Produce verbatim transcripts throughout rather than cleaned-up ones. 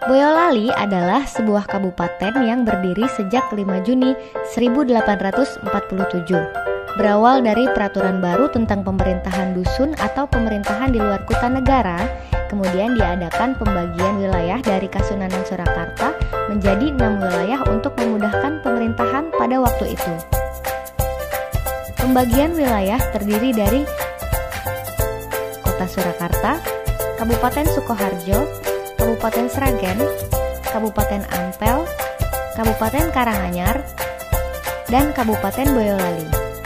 Boyolali adalah sebuah kabupaten yang berdiri sejak lima Juni seribu delapan ratus empat puluh tujuh. Berawal dari peraturan baru tentang pemerintahan dusun atau pemerintahan di luar kota negara, kemudian diadakan pembagian wilayah dari Kasunanan Surakarta menjadi enam wilayah untuk memudahkan pemerintahan pada waktu itu. Pembagian wilayah terdiri dari Kota Surakarta, Kabupaten Sukoharjo, Kabupaten Sragen, Kabupaten Ampel, Kabupaten Karanganyar, dan Kabupaten Boyolali.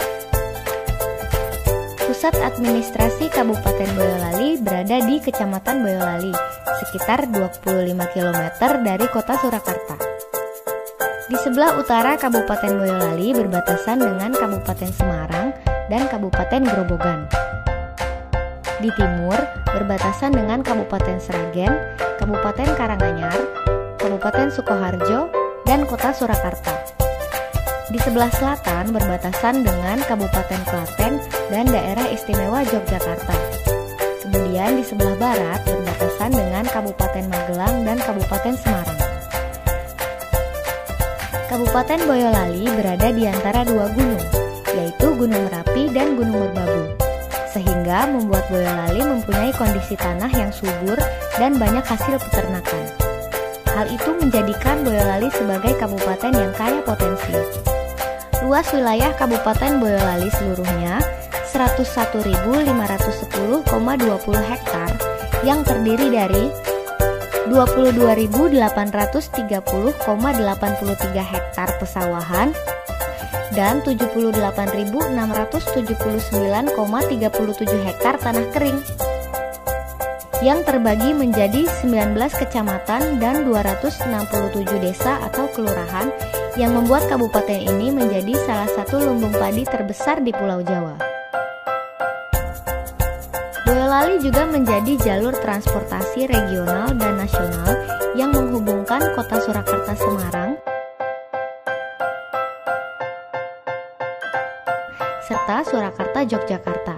Pusat administrasi Kabupaten Boyolali berada di Kecamatan Boyolali, sekitar dua puluh lima kilometer dari Kota Surakarta. Di sebelah utara Kabupaten Boyolali berbatasan dengan Kabupaten Semarang dan Kabupaten Grobogan. Di timur berbatasan dengan Kabupaten Sragen, Kabupaten Karanganyar, Kabupaten Sukoharjo, dan Kota Surakarta. Di sebelah selatan berbatasan dengan Kabupaten Klaten dan Daerah Istimewa Yogyakarta. Kemudian di sebelah barat berbatasan dengan Kabupaten Magelang dan Kabupaten Semarang. Kabupaten Boyolali berada di antara dua gunung, yaitu Gunung Merapi dan Gunung Merbabu, sehingga membuat Boyolali mempunyai kondisi tanah yang subur dan banyak hasil peternakan. Hal itu menjadikan Boyolali sebagai kabupaten yang kaya potensi. Luas wilayah Kabupaten Boyolali seluruhnya seratus satu ribu lima ratus sepuluh koma dua puluh hektar yang terdiri dari dua puluh dua ribu delapan ratus tiga puluh koma delapan puluh tiga hektar pesawahan dan tujuh puluh delapan ribu enam ratus tujuh puluh sembilan koma tiga puluh tujuh hektar tanah kering yang terbagi menjadi sembilan belas kecamatan dan dua ratus enam puluh tujuh desa atau kelurahan yang membuat kabupaten ini menjadi salah satu lumbung padi terbesar di Pulau Jawa. Boyolali juga menjadi jalur transportasi regional dan nasional yang menghubungkan kota Surakarta Semarang serta Surakarta Yogyakarta.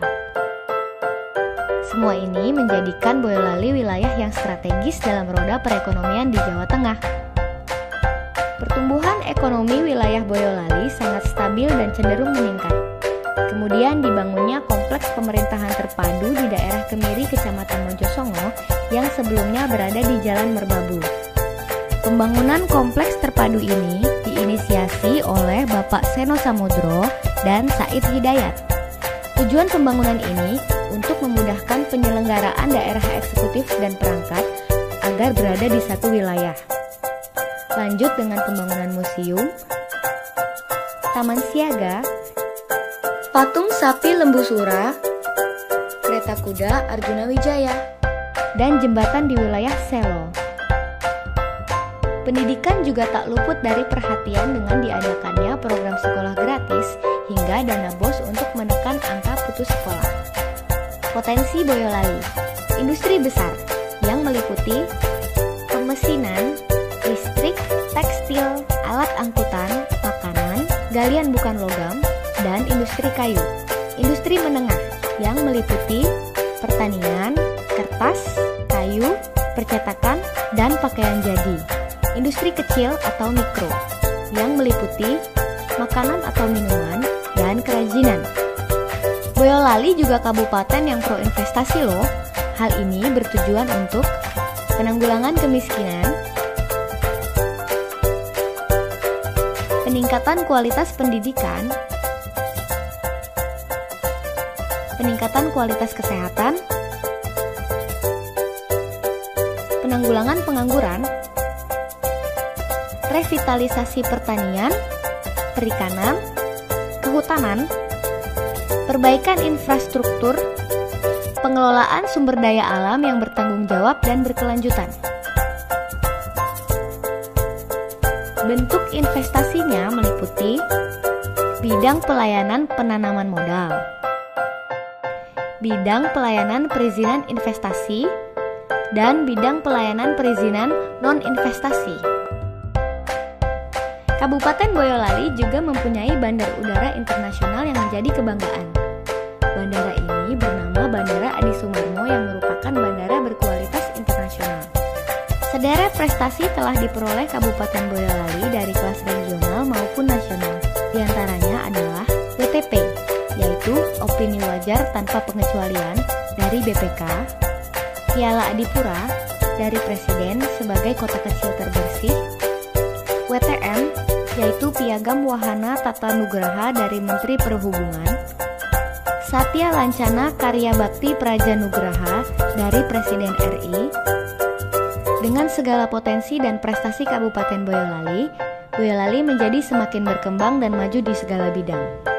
Semua ini menjadikan Boyolali wilayah yang strategis dalam roda perekonomian di Jawa Tengah. Pertumbuhan ekonomi wilayah Boyolali sangat stabil dan cenderung meningkat. Kemudian dibangunnya kompleks pemerintahan terpadu di daerah Kemiri, Kecamatan Mojosongo yang sebelumnya berada di Jalan Merbabu. Pembangunan kompleks terpadu ini diinisiasi oleh Bapak Seno Samudro dan Said Hidayat. Tujuan pembangunan ini untuk memudahkan penyelenggaraan daerah eksekutif dan perangkat agar berada di satu wilayah. Lanjut dengan pembangunan museum, taman siaga, patung sapi Lembu Sura, kereta kuda Arjuna Wijaya, dan jembatan di wilayah Selo. Pendidikan juga tak luput dari perhatian dengan diadakannya program sekolah gratis hingga dana bos untuk menekan angka putus sekolah. Potensi Boyolali, industri besar yang meliputi pemesinan, listrik, tekstil, alat angkutan, makanan, galian bukan logam, dan industri kayu. Industri menengah yang meliputi pertanian, kertas, kayu, percetakan, dan pakaian jadi. Industri kecil atau mikro yang meliputi makanan atau minuman dan kerajinan. Boyolali juga kabupaten yang pro investasi loh. Hal ini bertujuan untuk penanggulangan kemiskinan, peningkatan kualitas pendidikan, peningkatan kualitas kesehatan, penanggulangan pengangguran, revitalisasi pertanian, perikanan, kehutanan, perbaikan infrastruktur, pengelolaan sumber daya alam yang bertanggung jawab dan berkelanjutan. Bentuk investasinya meliputi bidang pelayanan penanaman modal, bidang pelayanan perizinan investasi, dan bidang pelayanan perizinan non-investasi. Kabupaten Boyolali juga mempunyai bandar udara internasional yang menjadi kebanggaan. Bandara ini bernama Bandara Adi Sumarmo yang merupakan bandara berkualitas internasional. Sederet prestasi telah diperoleh Kabupaten Boyolali dari kelas regional maupun nasional. Di antaranya adalah W T P, yaitu opini wajar tanpa pengecualian dari B P K, Piala Adipura dari Presiden sebagai kota kecil terbersih, W T M, yaitu Piagam Wahana Tata Nugraha dari Menteri Perhubungan, Satya Lancana Karya Bakti Praja Nugraha dari Presiden R I. Dengan segala potensi dan prestasi Kabupaten Boyolali, Boyolali menjadi semakin berkembang dan maju di segala bidang.